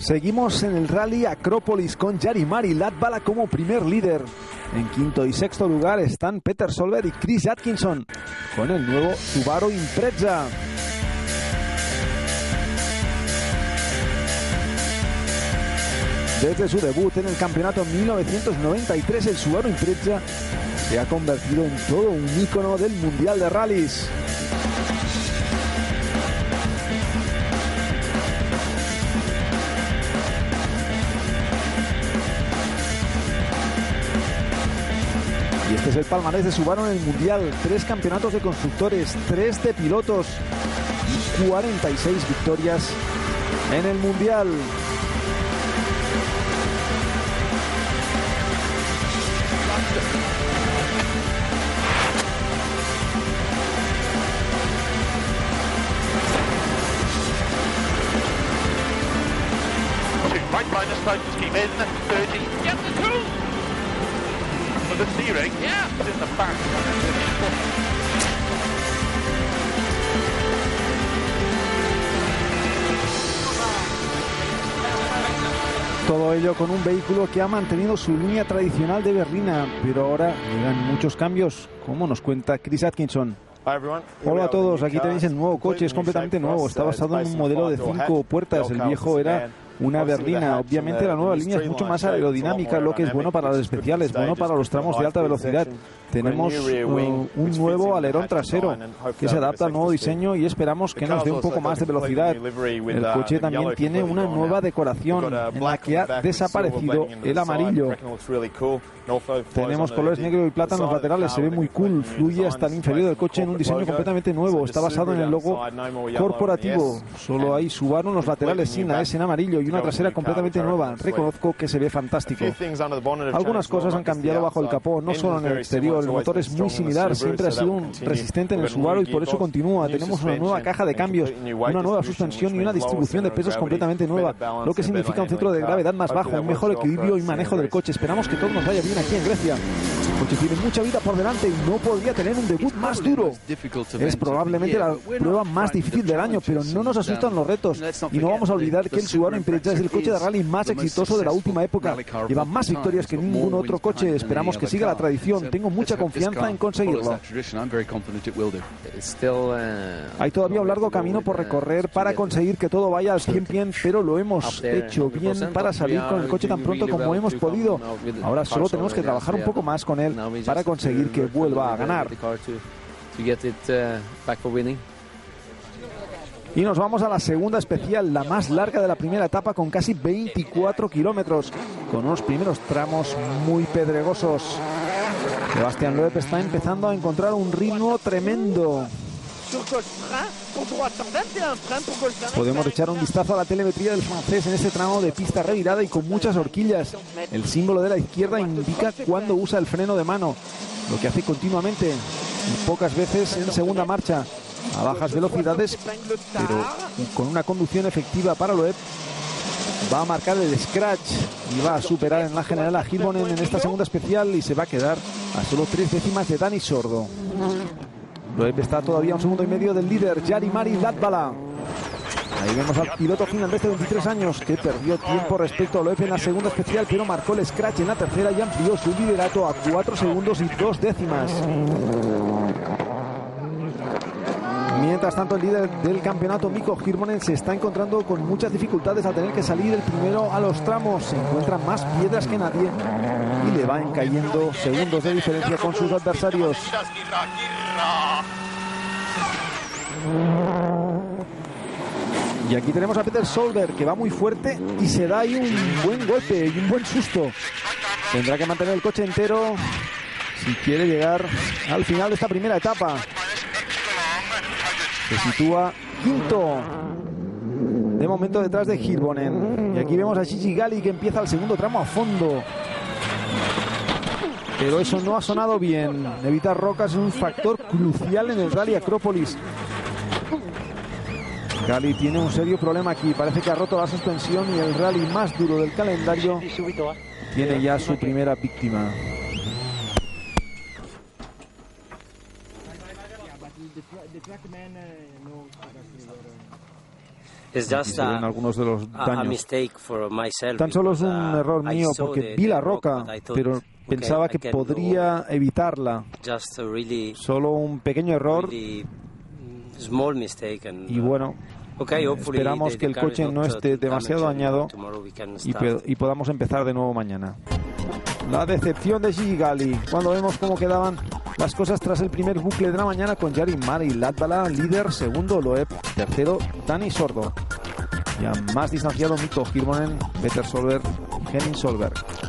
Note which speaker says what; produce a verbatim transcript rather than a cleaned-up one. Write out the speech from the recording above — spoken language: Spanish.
Speaker 1: Seguimos en el Rally Acrópolis con Jari-Mari Latvala como primer líder. En quinto y sexto lugar están Peter Solberg y Chris Atkinson con el nuevo Subaru Impreza. Desde su debut en el campeonato en mil novecientos noventa y tres, el Subaru Impreza se ha convertido en todo un ícono del Mundial de Rallys. Y este es el palmarés de Subaru en el Mundial. Tres campeonatos de constructores, tres de pilotos y cuarenta y seis victorias en el Mundial.
Speaker 2: Right minus five, just keep in, thirty, yep, the two! For the steering, yeah, it's in the back.
Speaker 1: Todo ello con un vehículo que ha mantenido su línea tradicional de berlina, pero ahora llegan muchos cambios, como nos cuenta Chris Atkinson. Hola a todos, aquí tenéis el nuevo coche, es completamente nuevo, está basado en un modelo de cinco puertas, el viejo era una berlina. Obviamente la nueva línea es mucho más aerodinámica, lo que es bueno para los especiales, bueno para los tramos de alta velocidad. Tenemos uh, un nuevo alerón trasero que se adapta al nuevo diseño y esperamos que nos dé un poco más de velocidad. El coche también tiene una nueva decoración en la que ha desaparecido el amarillo. Tenemos colores negro y plata en los laterales, se ve muy cool, fluye hasta el inferior del coche en un diseño completamente nuevo. Está basado en el logo corporativo. Solo hay Subaru en los laterales sin la S en amarillo y una trasera completamente nueva. Reconozco que se ve fantástico. Algunas cosas han cambiado bajo el capó, no solo en el exterior. El motor es muy similar, siempre ha sido un resistente en el Subaru y por eso continúa. Tenemos una nueva caja de cambios, una nueva suspensión y una distribución de pesos completamente nueva, lo que significa un centro de gravedad más bajo, un mejor equilibrio y manejo del coche. Esperamos que todo nos vaya bien aquí en Grecia. El coche tiene mucha vida por delante y no podría tener un debut más duro. Es probablemente la prueba más difícil del año, pero no nos asustan los retos. Y no vamos a olvidar que el Subaru Impreza es el coche de rally más exitoso de la última época. Lleva más victorias que ningún otro coche. Esperamos que siga la tradición. Tengo mucha confianza en conseguirlo. Hay todavía un largo camino por recorrer para conseguir que todo vaya al cien por ciento, pero lo hemos hecho bien para salir con el coche tan pronto como hemos podido. Ahora solo tenemos que trabajar un poco más con él para conseguir que vuelva a ganar. Y nos vamos a la segunda especial, la más larga de la primera etapa, con casi veinticuatro kilómetros, con unos primeros tramos muy pedregosos. Sebastián Loeb está empezando a encontrar un ritmo tremendo. Podemos echar un vistazo a la telemetría del francés en este tramo de pista revirada y con muchas horquillas. El símbolo de la izquierda indica cuándo usa el freno de mano, lo que hace continuamente y pocas veces en segunda marcha, a bajas velocidades, pero con una conducción efectiva para Loeb. Va a marcar el scratch y va a superar en la general a Hilbonen en esta segunda especial y se va a quedar a solo tres décimas de Dani Sordo. Loeb está todavía a un segundo y medio del líder, Jari-Mari Latvala. Ahí vemos al piloto finlandés de veintitrés años que perdió tiempo respecto a Loeb en la segunda especial, pero marcó el scratch en la tercera y amplió su liderato a cuatro segundos y dos décimas. Mientras tanto, el líder del campeonato, Mikko Hirvonen, se está encontrando con muchas dificultades al tener que salir el primero a los tramos. Se encuentran más piedras que nadie y le van cayendo segundos de diferencia con sus adversarios. Y aquí tenemos a Peter Solberg, que va muy fuerte y se da ahí un buen golpe y un buen susto. Tendrá que mantener el coche entero si quiere llegar al final de esta primera etapa. Se sitúa quinto de momento detrás de Hirvonen. Y aquí vemos a Gigi Galli, que empieza el segundo tramo a fondo. Pero eso no ha sonado bien. Evitar rocas es un factor crucial en el Rally Acrópolis. Galli tiene un serio problema aquí. Parece que ha roto la suspensión y el rally más duro del calendario tiene ya su primera víctima.
Speaker 3: It's just
Speaker 1: a, algunos de los daños.
Speaker 3: A mistake for myself.
Speaker 1: Tan solo es un
Speaker 3: uh,
Speaker 1: error mío porque vi la roca, pero pensaba que podría evitarla.
Speaker 3: Just a really,
Speaker 1: solo un pequeño error.
Speaker 3: Really small mistake and,
Speaker 1: y bueno,
Speaker 3: okay,
Speaker 1: esperamos que el coche no esté demasiado dañado y, y podamos empezar de nuevo mañana. La decepción de Gigi Galli, cuando vemos cómo quedaban las cosas tras el primer bucle de la mañana con Jari Mari, Latvala líder, segundo Loeb, tercero Dani Sordo. Ya más distanciado Mikko Hirvonen, Peter Solberg y Henning Solberg.